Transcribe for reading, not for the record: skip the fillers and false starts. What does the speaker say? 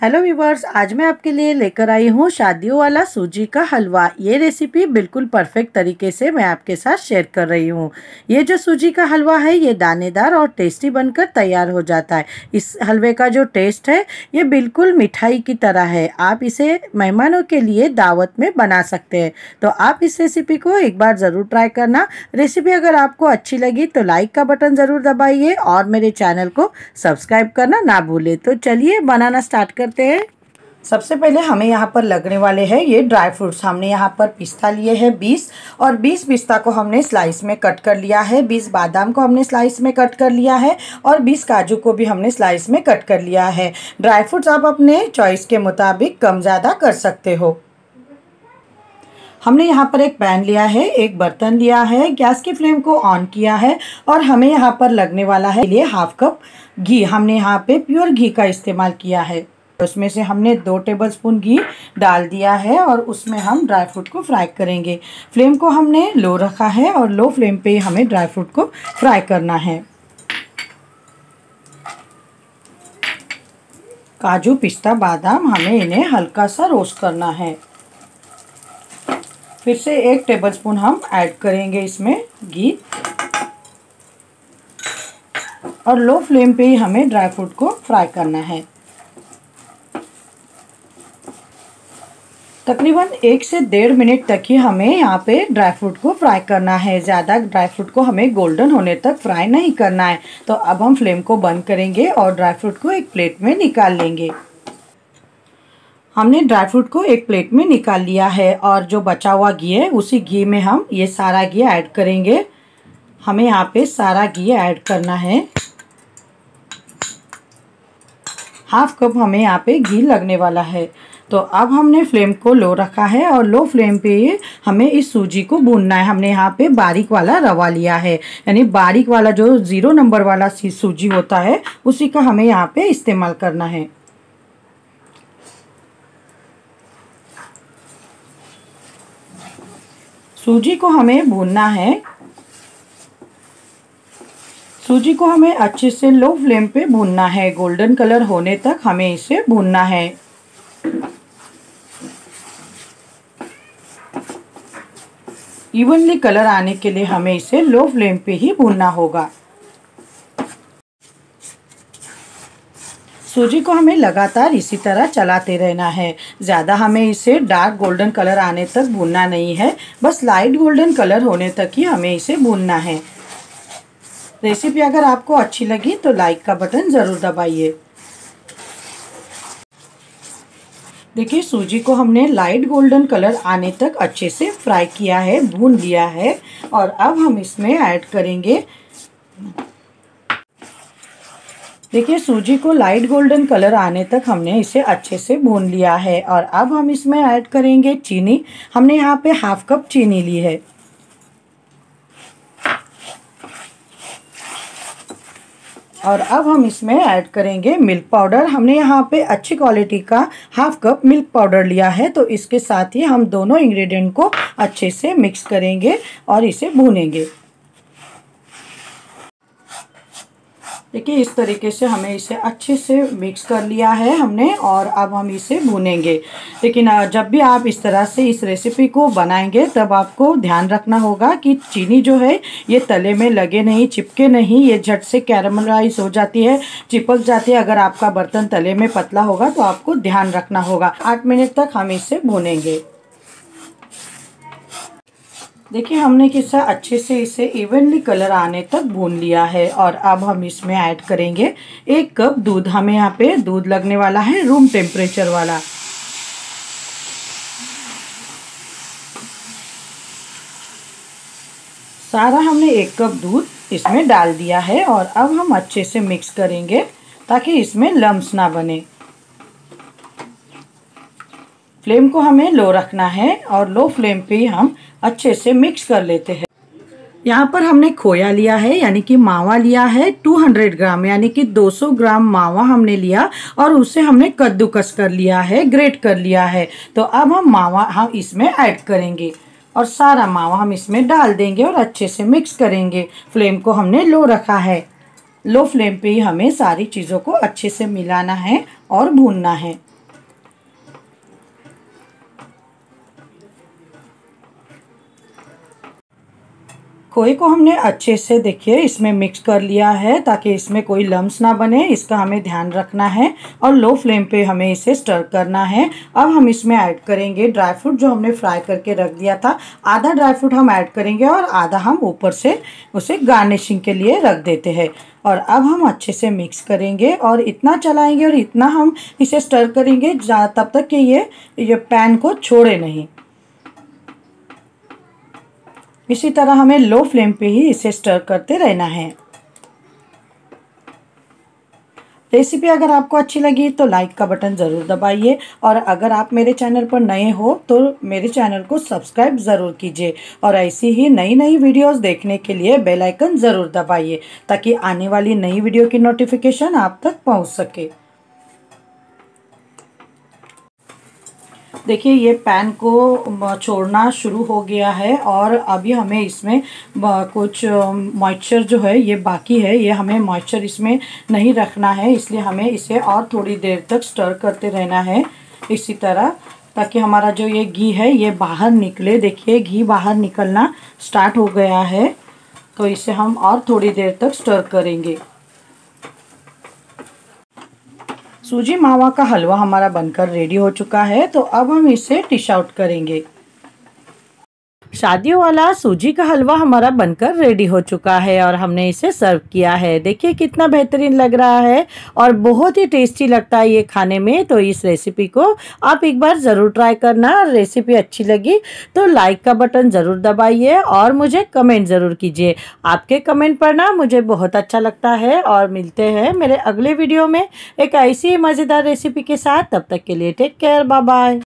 Hello viewers, आज मैं आपके लिए लेकर आई हूँ शादियों वाला सूजी का हलवा। ये रेसिपी बिल्कुल परफेक्ट तरीके से मैं आपके साथ शेयर कर रही हूँ। ये जो सूजी का हलवा है ये दानेदार और टेस्टी बनकर तैयार हो जाता है। इस हलवे का जो टेस्ट है ये बिल्कुल मिठाई की तरह है। आप इसे मेहमानों के लिए दावत में बना सकते हैं। तो आप इस रेसिपी को एक बार ज़रूर ट्राई करना। रेसिपी अगर आपको अच्छी लगी तो लाइक का बटन ज़रूर दबाइए और मेरे चैनल को सब्सक्राइब करना ना भूलें। तो चलिए बनाना स्टार्ट करते हैं। सबसे पहले हमें यहाँ पर लगने वाले हैं ये ड्राई फ्रूट्स। हमने यहाँ पर पिस्ता लिए हैं 20 और 20 पिस्ता को हमने स्लाइस में कट कर लिया है। 20 बादाम को हमने स्लाइस में कट कर लिया है और 20 काजू को भी हमने स्लाइस में कट कर लिया है। ड्राई फ्रूट्स आप अपने चॉइस के मुताबिक कम ज़्यादा कर सकते हो। हमने यहाँ पर एक पैन लिया है, एक बर्तन लिया है, गैस की फ्लेम को ऑन किया है और हमें यहाँ पर लगने वाला है लिए हाफ कप घी। हमने यहाँ पे प्योर घी का इस्तेमाल किया है। उसमें से हमने 2 टेबलस्पून घी डाल दिया है और उसमें हम ड्राई फ्रूट को फ्राई करेंगे। फ्लेम को हमने लो रखा है और लो फ्लेम पे हमें ड्राई फ्रूट को फ्राई करना है। काजू, पिस्ता, बादाम हमें इन्हें हल्का सा रोस्ट करना है। फिर से 1 टेबलस्पून हम ऐड करेंगे इसमें घी और लो फ्लेम पे ही हमें ड्राई फ्रूट को फ्राई करना है। तकरीबन 1 से 1.5 मिनट तक ही हमें यहाँ पे ड्राई फ्रूट को फ्राई करना है। ज़्यादा ड्राई फ्रूट को हमें गोल्डन होने तक फ्राई नहीं करना है। तो अब हम फ्लेम को बंद करेंगे और ड्राई फ्रूट को एक प्लेट में निकाल लेंगे। हमने ड्राई फ्रूट को एक प्लेट में निकाल लिया है और जो बचा हुआ घी है उसी घी में हम ये सारा घी ऐड करेंगे। हमें यहाँ पे सारा घी ऐड करना है। हाफ कप हमें यहाँ पे घी लगने वाला है। तो अब हमने फ्लेम को लो रखा है और लो फ्लेम पे हमें इस सूजी को भूनना है। हमने यहाँ पे बारीक वाला रवा लिया है, यानी बारीक वाला जो 0 नंबर वाला सूजी होता है उसी का हमें यहाँ पे इस्तेमाल करना है। सूजी को हमें भूनना है। सूजी को हमें अच्छे से लो फ्लेम पे भूनना है। गोल्डन कलर होने तक हमें इसे भूनना है। इवनली कलर आने के लिए हमें इसे लो फ्लेम पे ही भूनना होगा। सूजी को हमें लगातार इसी तरह चलाते रहना है। ज़्यादा हमें इसे डार्क गोल्डन कलर आने तक भूनना नहीं है, बस लाइट गोल्डन कलर होने तक ही हमें इसे भूनना है। रेसिपी अगर आपको अच्छी लगी तो लाइक का बटन ज़रूर दबाइए। देखिए सूजी को हमने लाइट गोल्डन कलर आने तक अच्छे से फ्राई किया है, भून लिया है और अब हम इसमें ऐड करेंगे। देखिए सूजी को लाइट गोल्डन कलर आने तक हमने इसे अच्छे से भून लिया है और अब हम इसमें ऐड करेंगे चीनी। हमने यहाँ पे हाफ कप चीनी ली है। और अब हम इसमें ऐड करेंगे मिल्क पाउडर। हमने यहाँ पे अच्छी क्वालिटी का हाफ कप मिल्क पाउडर लिया है। तो इसके साथ ही हम दोनों इंग्रेडिएंट को अच्छे से मिक्स करेंगे और इसे भूनेंगे। देखिए इस तरीके से हमें इसे अच्छे से मिक्स कर लिया है हमने और अब हम इसे भूनेंगे। लेकिन जब भी आप इस तरह से इस रेसिपी को बनाएंगे तब आपको ध्यान रखना होगा कि चीनी जो है ये तले में लगे नहीं, चिपके नहीं। ये झट से कैरमलाइज हो जाती है, चिपक जाती है। अगर आपका बर्तन तले में पतला होगा तो आपको ध्यान रखना होगा। 8 मिनट तक हम इसे भूनेंगे। देखिए हमने कितना अच्छे से इसे इवनली कलर आने तक भून लिया है और अब हम इसमें ऐड करेंगे 1 कप दूध। हमें यहाँ पे दूध लगने वाला है रूम टेम्परेचर वाला। सारा हमने 1 कप दूध इसमें डाल दिया है और अब हम अच्छे से मिक्स करेंगे ताकि इसमें लम्स ना बने। फ्लेम को हमें लो रखना है और लो फ्लेम पे ही हम अच्छे से मिक्स कर लेते हैं। यहाँ पर हमने खोया लिया है, यानी कि मावा लिया है 200 ग्राम, यानी कि 200 ग्राम मावा हमने लिया और उसे हमने कद्दूकस कर लिया है, ग्रेट कर लिया है। तो अब हम मावा हम इसमें ऐड करेंगे और सारा मावा हम इसमें डाल देंगे और अच्छे से मिक्स करेंगे। फ्लेम को हमने लो रखा है। लो फ्लेम पे ही हमें सारी चीज़ों को अच्छे से मिलाना है और भूनना है। खोए को हमने अच्छे से देखिए इसमें मिक्स कर लिया है ताकि इसमें कोई लम्स ना बने, इसका हमें ध्यान रखना है और लो फ्लेम पे हमें इसे स्टर करना है। अब हम इसमें ऐड करेंगे ड्राई फ्रूट जो हमने फ्राई करके रख दिया था। आधा ड्राई फ्रूट हम ऐड करेंगे और आधा हम ऊपर से उसे गार्निशिंग के लिए रख देते हैं। और अब हम अच्छे से मिक्स करेंगे और इतना चलाएंगे और इतना हम इसे स्टर करेंगे तब तक कि ये पैन को छोड़े नहीं। इसी तरह हमें लो फ्लेम पे ही इसे स्टर करते रहना है। रेसिपी अगर आपको अच्छी लगी तो लाइक का बटन ज़रूर दबाइए और अगर आप मेरे चैनल पर नए हो तो मेरे चैनल को सब्सक्राइब ज़रूर कीजिए और ऐसी ही नई नई वीडियोस देखने के लिए बेल आइकन ज़रूर दबाइए ताकि आने वाली नई वीडियो की नोटिफिकेशन आप तक पहुंच सके। देखिए ये पैन को छोड़ना शुरू हो गया है और अभी हमें इसमें कुछ मॉइस्चर जो है ये बाकी है, ये हमें मॉइस्चर इसमें नहीं रखना है, इसलिए हमें इसे और थोड़ी देर तक स्टर करते रहना है इसी तरह ताकि हमारा जो ये घी है ये बाहर निकले। देखिए घी बाहर निकलना स्टार्ट हो गया है तो इसे हम और थोड़ी देर तक स्टर करेंगे। सूजी मावा का हलवा हमारा बनकर रेडी हो चुका है तो अब हम इसे डिश आउट करेंगे। शादियों वाला सूजी का हलवा हमारा बनकर रेडी हो चुका है और हमने इसे सर्व किया है। देखिए कितना बेहतरीन लग रहा है और बहुत ही टेस्टी लगता है ये खाने में। तो इस रेसिपी को आप एक बार ज़रूर ट्राई करना। रेसिपी अच्छी लगी तो लाइक का बटन ज़रूर दबाइए और मुझे कमेंट ज़रूर कीजिए। आपके कमेंट पढ़ना मुझे बहुत अच्छा लगता है। और मिलते हैं मेरे अगले वीडियो में एक ऐसी मज़ेदार रेसिपी के साथ। तब तक के लिए टेक केयर, बाय बाय।